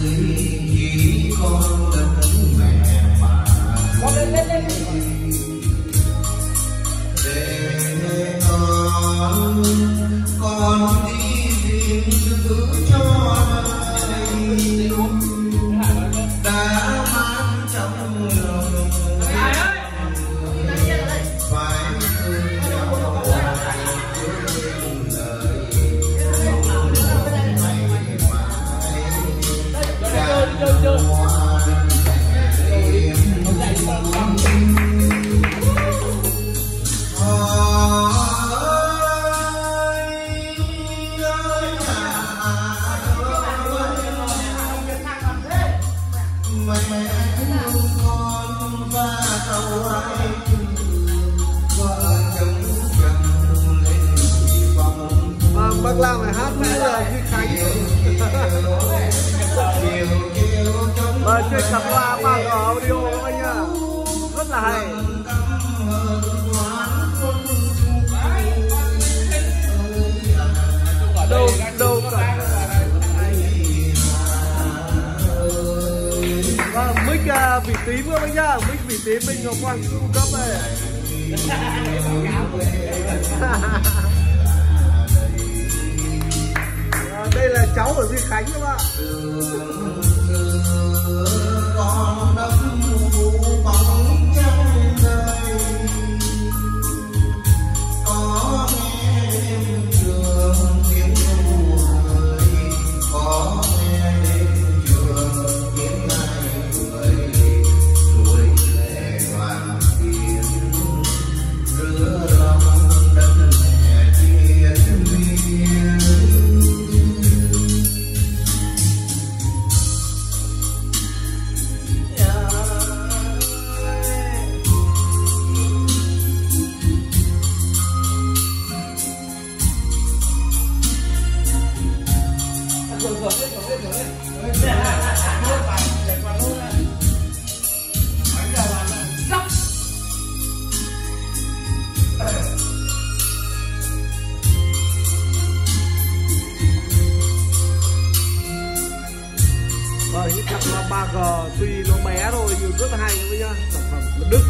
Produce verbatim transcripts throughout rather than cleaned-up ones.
chỉ con đất mẹ mà con lên lên lên để con con đi tìm giữ cho đời đã mang trong lòng phải thương nhau thương lời mày Bác Lam phải hát nãy giờ Duy Khánh. Và chơi sắm qua ba G audio các anh nhá, rất là hay. Đâu đâu cả. Và mic uh, vị tím các anh nhá, mic vị tím mình Ngọc Quang cung cấp này. Đây là cháu ở Duy Khánh các bạn. Con đất bóng trong đời có nghe đêm trường tiếng ru người, có nghe đêm trường tiếng ai cười, tuổi lệ đoàn viên rửa lòng đất mẹ thiên liêng. Và những cặp loa ba G tuy nó bé thôi nhưng rất là hay các nhá, sản phẩm của Đức.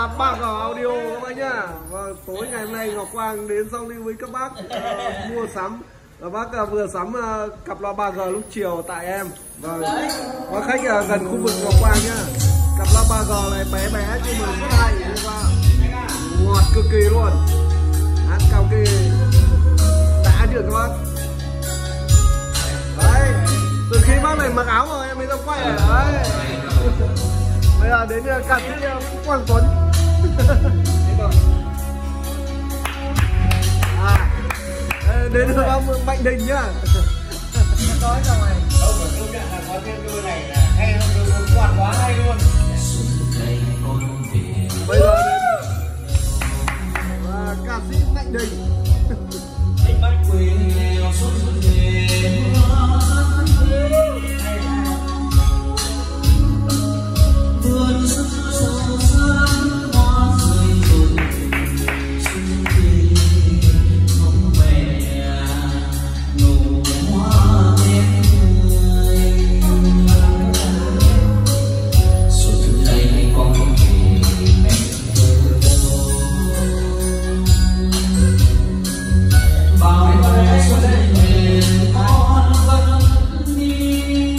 là ba G Audio các bác nhá. Và tối ngày hôm nay Ngọc Quang đến giao lưu với các bác uh, mua sắm. Và bác uh, vừa sắm uh, cặp loa ba G lúc chiều tại em. Và có khách uh, gần khu vực Ngọc Quang nhá. Cặp loa ba G này bé bé nhưng mà rất hay, ngọt cực kỳ luôn. Hát cao kỳ đã được các bác. Đấy, từ khi bác này mặc áo rồi em mới ra quay rồi đấy. Bây giờ đến uh, ca sĩ uh, Quang Tuấn. À, đến uh, bác Mạnh Đình nhá. Nói ra ngoài không phải công nhận là có thêm đôi này là hay hơn, quạt quá hay luôn. Bây giờ đến và ca sĩ Mạnh Đình. Anh bắt quyền nghèo xuống thềm vườn sắc sâu sắc hoa rơi rụng xuân về không mẹ nụ hoa em người xuân đây con về mẹ thơ đâu bao ngày xuân về con vẫn đi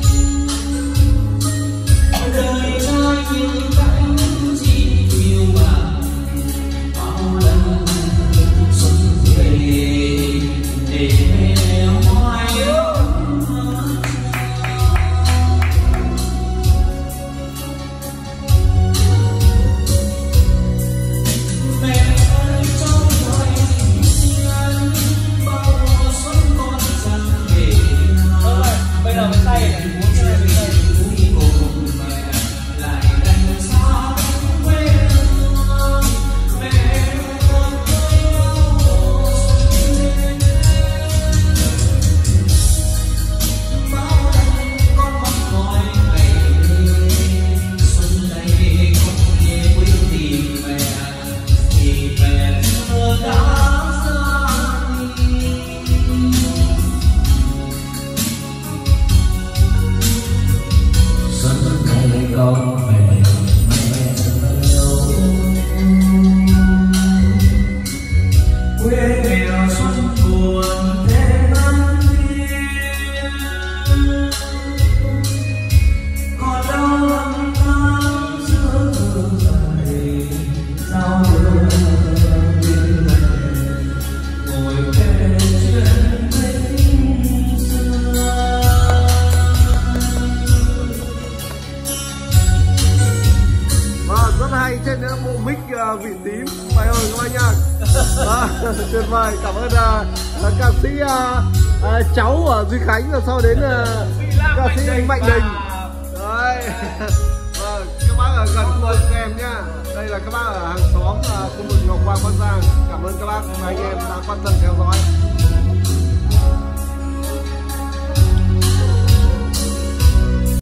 đời trai như cánh chim phiêu bạt bao lần xuân về để mẹ hoài mẹ ơi trong thời gian bao mùa xuân con chẳng về bây giờ cái tay này muốn cái này cái tay cuối cùng mẹ lại đành xa quê hương mẹ còn tôi yêu xuân bao lần con mong mỏi ngày xuân này không thể quên tìm mẹ thì mẹ chưa đã ra đi xuân này con về mẹ đâu quê nghèo xuân buồn thế năm kia còn đau lắm tháng giữa đường dài giao đường bên này ngồi kể chuyện tình xưa. Và rất hay trên uh, bộ mic uh, vị tím bài ơi các bác nha. À, tuyệt vời, cảm ơn uh, uh, ca sĩ uh, uh, cháu ở Duy Khánh, và sau đến uh, ca sĩ anh Mạnh Đình. Đấy. Vâng, các bác ở gần khu vực em nhá. Đây là các bác ở hàng xóm uh, khu vực Ngọc Quang Bắc Giang. Cảm ơn các bác và anh em đã quan tâm theo dõi.